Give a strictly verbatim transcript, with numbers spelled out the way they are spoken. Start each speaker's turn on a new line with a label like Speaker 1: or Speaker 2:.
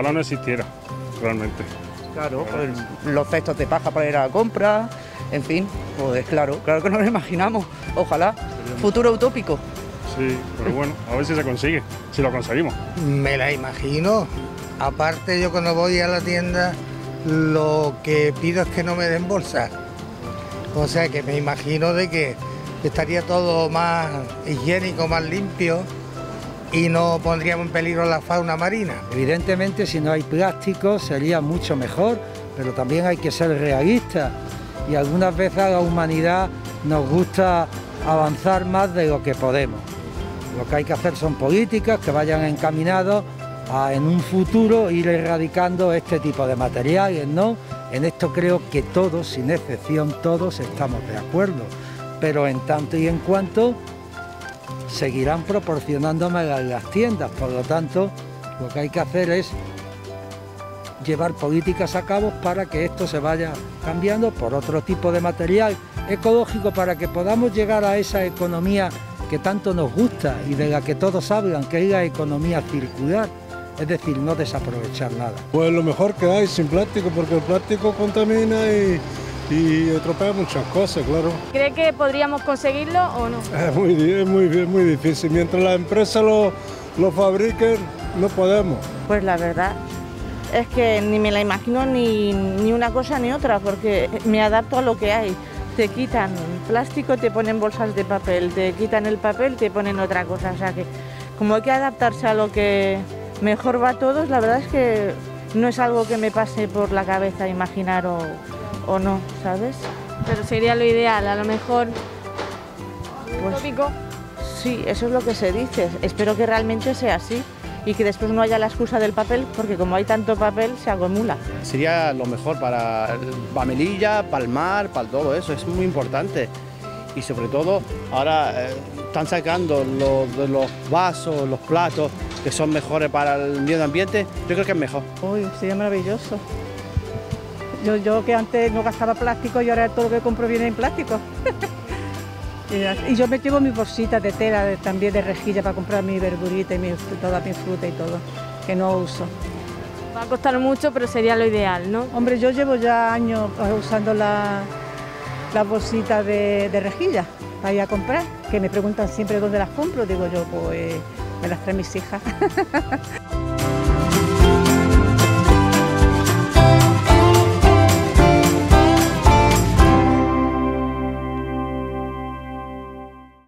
Speaker 1: ojalá no existiera, realmente.
Speaker 2: Claro, pues, los cestos de paja para ir a la compra, en fin, pues claro, claro que no lo imaginamos, ojalá, futuro utópico.
Speaker 1: Sí, pero bueno, a ver si se consigue, si lo conseguimos.
Speaker 3: Me la imagino, aparte yo cuando voy a la tienda lo que pido es que no me den bolsas, o sea que me imagino de que estaría todo más higiénico, más limpio y no pondríamos en peligro la fauna marina.
Speaker 4: Evidentemente, si no hay plástico sería mucho mejor, pero también hay que ser realistas y algunas veces a la humanidad nos gusta avanzar más de lo que podemos. Lo que hay que hacer son políticas que vayan encaminadas a en un futuro ir erradicando este tipo de materiales, ¿no? En esto creo que todos, sin excepción, todos estamos de acuerdo, pero en tanto y en cuanto seguirán proporcionándome las tiendas, por lo tanto, lo que hay que hacer es llevar políticas a cabo para que esto se vaya cambiando por otro tipo de material ecológico para que podamos llegar a esa economía que tanto nos gusta y de la que todos hablan, que es la economía circular, es decir, no desaprovechar nada.
Speaker 5: Pues lo mejor que hay sin plástico, porque el plástico contamina y, y estropea muchas cosas, claro.
Speaker 6: ¿Cree que podríamos conseguirlo o no?
Speaker 5: Es muy, es muy, es muy difícil, mientras las empresas lo, lo fabriquen, no podemos.
Speaker 7: Pues la verdad es que ni me la imagino ni, ni una cosa ni otra, porque me adapto a lo que hay. Te quitan plástico, te ponen bolsas de papel, te quitan el papel, te ponen otra cosa. O sea que como hay que adaptarse a lo que mejor va a todos, la verdad es que no es algo que me pase por la cabeza imaginar o, o no, ¿sabes?
Speaker 6: Pero sería lo ideal, a lo mejor
Speaker 7: Pues,
Speaker 6: utópico.
Speaker 7: sí, eso es lo que se dice. Espero que realmente sea así y que después no haya la excusa del papel, porque como hay tanto papel se acumula.
Speaker 8: Sería lo mejor para, para Melilla, para el mar, para todo eso, es muy importante. Y sobre todo ahora eh, están sacando los, los vasos, los platos que son mejores para el medio ambiente, yo creo que es mejor.
Speaker 9: Uy, sería maravilloso. Yo, yo que antes no gastaba plástico y ahora todo lo que compro viene en plástico. Y yo me llevo mis bolsitas de tela de, también de rejilla para comprar mi verdurita y mi, toda mi fruta y todo, que no uso.
Speaker 6: Va a costar mucho, pero sería lo ideal, ¿no?
Speaker 9: Hombre, yo llevo ya años usando la, las bolsitas de, de rejilla para ir a comprar, que me preguntan siempre dónde las compro, digo yo, pues me las traen mis hijas.